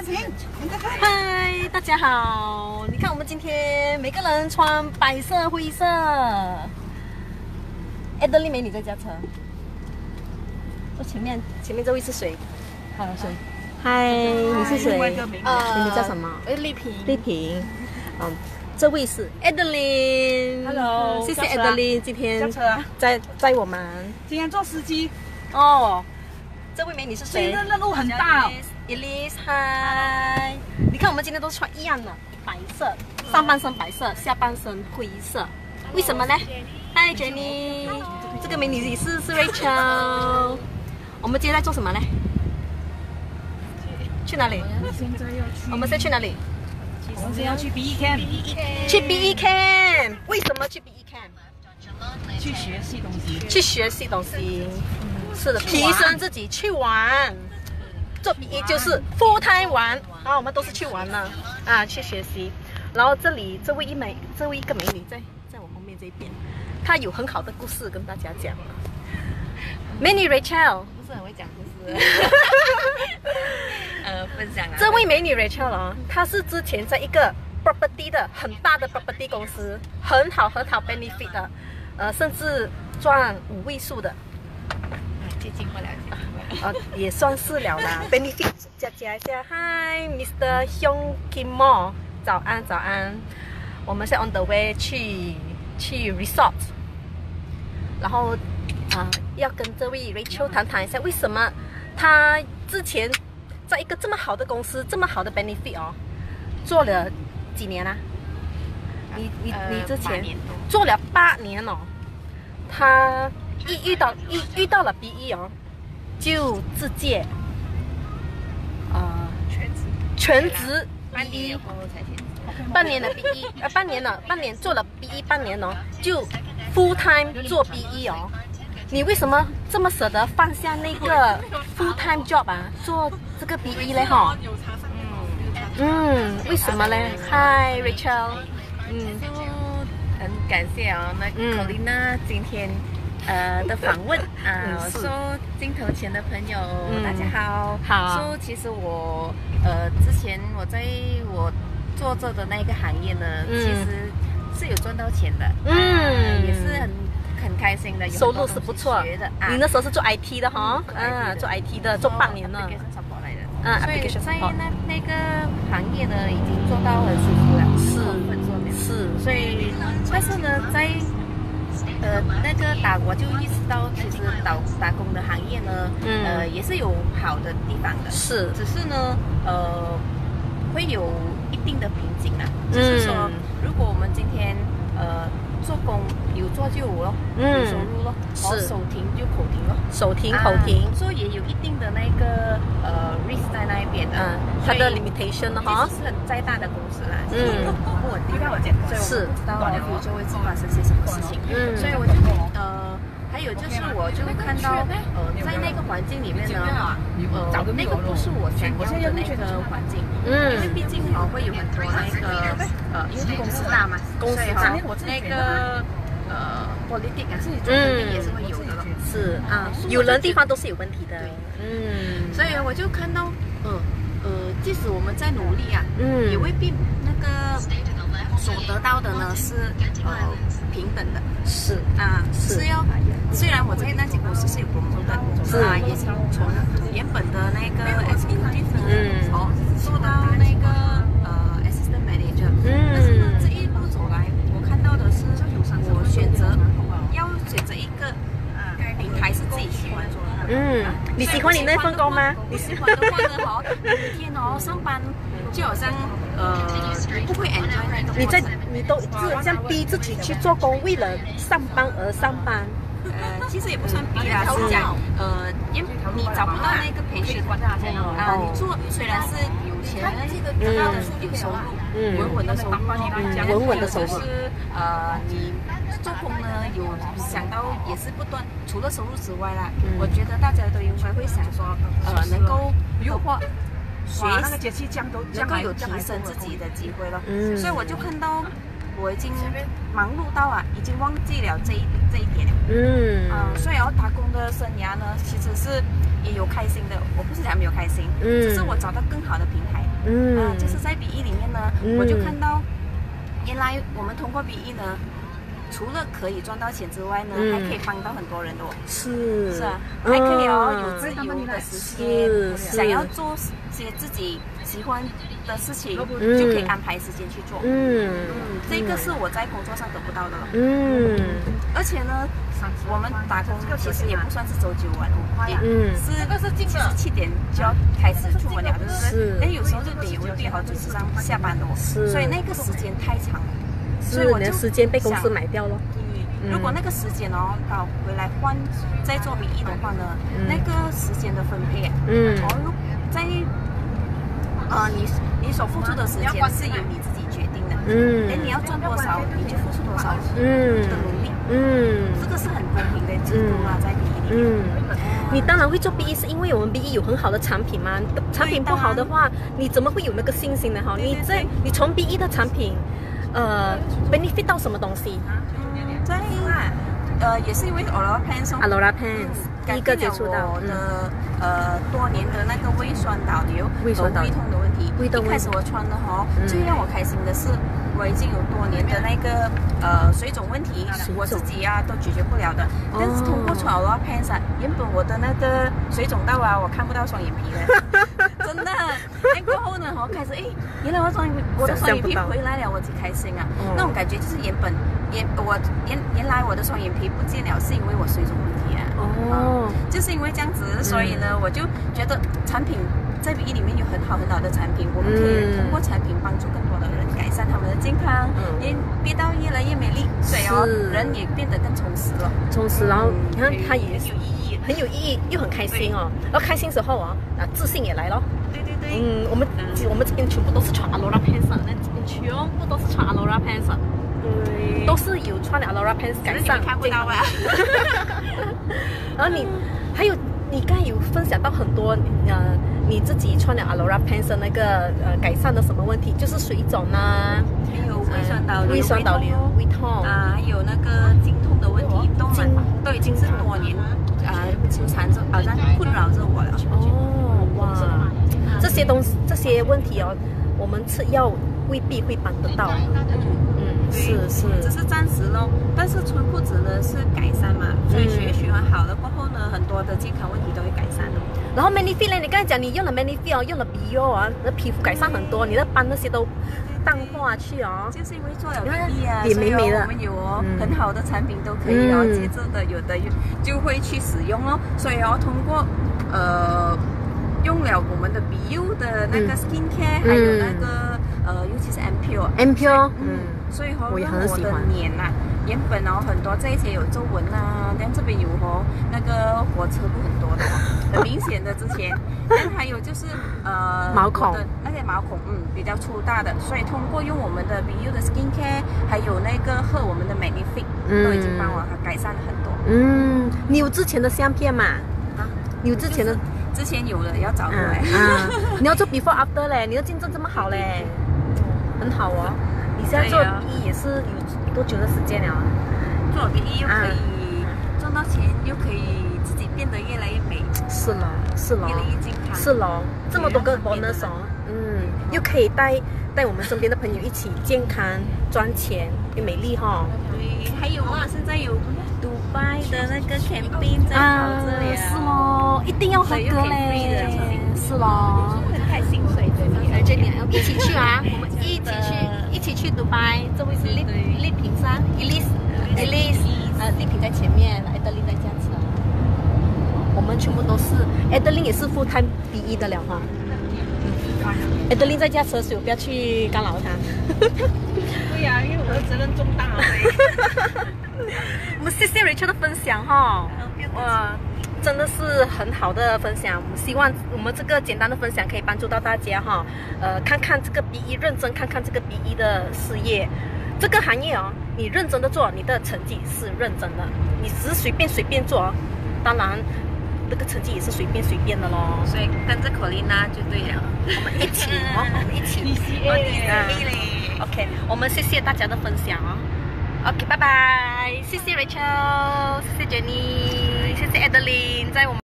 嗨，大家好！你看我们今天每个人穿白色、灰色。Adeline 美女在驾车。前面这位是谁？好，谁？嗨，你是谁？你叫什么？ 丽萍。 丽萍。这位是 Adeline。Hello， 谢谢 Adeline 今天载我们。 今天做司机。 哦，这位美女是谁？ 今天的路很大。 Elise， 嗨！你看我们今天都穿一样的白色，上半身白色，下半身灰色，为什么呢？嗨 ，Jenny， 这个美女是 Rachel。我们今天在做什么呢？去哪里？我们现在去哪里？ 我们现在要去 BE Camp。 去 BE Camp， 为什么去 BE Camp？ 去学习东西。 去学习东西。是的，提升自己，去玩。做 BE 就是 full time 玩啊，我们都是去玩了啊，去学习。然后这里这位一个美女在我后面这边，她有很好的故事跟大家讲。美女 Rachel 不是很会讲故事，分享啊。 这位美女 Rachel 啊，她是之前在一个 property 的很大的 property 公司，很好 benefit 的，甚至赚5位数的。 接近过来。 也算是了啦。Benefit 加一下 ，Hi Mr. Hyung Kim Mo， 早安。我们是 on the way 去 resort， 然后要跟这位 Rachel 谈一下，为什么她之前在一个这么好的公司，这么好的 benefit 哦，做了几年啊？你之前做了8年哦，她遇到了 BE 哦。就自荐，全职BE， 半年的 BE， 半年做了 BE 半年哦，就 full time 做 BE 哦。你为什么这么舍得放下那个 full time job 啊，做这个 BE 嘞哈？为什么嘞 ？Hi Rachel， 很感谢哦，那 Colina 今天。的访问我说镜头前的朋友，大家好。说其实我之前我在我做这的那个行业呢，其实是有赚到钱的，也是很开心的， 收入是不错的。 你那时候是做 IT 的哈，做 IT 的，做8年了。 所以在那个行业呢，已经做到很舒服了，是，所以但是呢，在那个我就意识到，其实打工的行业呢，也是有好的地方的， 是， 只是呢，会有一定的瓶颈啊，就是说，如果我们今天做工有做就有咯，有收入咯，手停就口停咯， 手停口停， 所以也有一定的那个risk 在那一边的， 它的 limitation 的哈， 是再大的公司啦，不稳定，所以我不知道就会发生些什么事情，所以我就还有就是我就看到在那个环境里面呢，那个不是我想要的那个环境，因为毕竟会有很多那个因为公司大嘛，所以那个politics 啊，肯定也是会有的了， 是有人地方都是有问题的， 所以我就看到即使我们在努力啊，也未必那个所得到的呢是平等的，是要虽然我在那间公司是有promotion的，也是从原本的那个 executive 做到那个assistant manager，但是呢这一路走来，我看到的是我选择一个平台是自己喜欢做的。 你喜欢你那份工吗？ 你喜欢的话呢，每天上班就好像不会 enjoy 那个。 你都是这样逼自己去做工，为了上班而上班。 其实也不算逼啦，是讲因为你找不到那个培训你做虽然是有钱，但是得到的是有收入，稳稳的收入，就是你做工呢有想到也是不断，除了收入之外啦，我觉得大家都应该会想说能够的话。能够有提升自己的机会了，所以我就看到我已经忙碌到已经忘记了这一点了。所以打工的生涯呢，其实是也有开心的。我不是讲没有开心，只是我找到更好的平台，就是在 BE 里面呢，我就看到，原来我们通过 BE 呢，除了可以赚到钱之外呢，还可以帮到很多人的哦。是啊，还可以有自由的时间，想要做些自己喜欢的事情，就可以安排时间去做。这个是我在工作上得不到的了。而且呢，我们打工其实也不算是周9晚5，是其实7点就要开始出门了，对不对？但有时候6点也未必好准时下班的哦，所以那个时间太长了。所以我就时间被公司买掉了。 如果那个时间回来换再做BE的话呢，那个时间的分配，在你所付出的时间是由你自己决定的，你要赚多少你就付出多少的努力，这个是很公平的制度啊，在BE里面。 你当然会做 BE， 是因为我们 BE 有很好的产品嘛，产品不好的话，你怎么会有那个信心呢？哈，你从 BE 的产品benefit 到什么东西？ 也是因为 Aurora Pens 第一个接触到我的多年的那个胃酸倒流和胃痛的问题。一开始我穿的最让我开心的是，我已经有多年的那个水肿问题，我自己都解决不了的。但是通过穿 Aurora Pens 原本我的那个水肿到我看不到双眼皮了，真的。那过后呢，开始原来我的双眼皮回来了，我挺开心啊。那种感觉就是原来我的双眼皮不见了，是因为我水肿问题啊。就是因为这样子，所以呢，我就觉得产品在 BE 里面有很好的产品，我们可以通过产品帮助更多的人改善他们的健康，也变到越来越美丽，所以人也变得更充实了。 充实，然后你看它也是很有意义，又很开心哦。然后开心时候自信也来了。对。我们这边全部都是穿 Aurora Pens， 那这边全部都是穿 Aurora Pens。都是有穿了 Aurora Pens 改善， 看不到啊。 然后你刚才有分享到很多你自己穿了 Aurora Pens 的那个改善的什么问题，就是水肿啊， 还有胃酸倒流、 胃痛还有那个经痛的问题，都已经是多年纠缠着，好像困扰着我了。 哇，这些问题我们吃药未必会帮得到。是， 只是暂时咯。但是穿裤子呢是改善嘛，所以血液循环好了过后呢，很多的健康问题都会改善的。 然后 Manifit 呢，你刚才讲你用了 Manifit 用了 BE 你的皮肤改善很多，你的斑那些都淡化去就是因为做了 BE 脸美美的， 我们有很好的产品都可以接着的有的就会去使用咯。所以通过用了我们的 BE 的那个 skincare，还有那个尤其是 Ampure， 所以让我的脸原本很多这一些有皱纹但这边有那个火车路很多的很明显的之前，但还有就是毛孔， 那些毛孔比较粗大的，所以通过用我们的 BE 的 skincare， 还有那个和我们的 Manifit， 都已经帮我改善了很多。 你有之前的相片吗？你有之前的？ 之前有的要找回来。 你要做 before after 嘞，你的竞争这么好嘞，很好哦。你现在做 BE 也是有多久的时间了？ 做 BE 又可以赚到钱，又可以自己变得越来越美。 是咯， 越来越健康。 是咯，这么多个 bonus 又可以带我们身边的朋友一起健康赚钱又美丽哈。 对，还有现在有迪拜的那个 camping 在跑这里是咯，一定要合格嘞。是咯， 很开心，所以而且你一起去我们一起去迪拜。这位是丽萍噻 ，Elise， 丽萍在前面 ，Adeline 在驾车。我们全部都是 Adeline 也是full time BE 的了哈。Adeline 在驾车，所以我不要去干扰她。 对呀，因为我的责任重大我们谢谢 Rachel 的分享哈，哇，真的是很好的分享。我们希望我们这个简单的分享可以帮助到大家哈。看看这个 BE， 认真看看这个 BE 的事业，这个行业你认真的做，你的成绩是认真的。你只是随便做，当然这个成绩也是随便的咯。 所以跟着Corina就对了， 我们一起OK， 我们谢谢大家的分享OK， 拜拜，谢谢 Rachel， 谢谢 Jenny， 谢谢 Adeline， 在我们。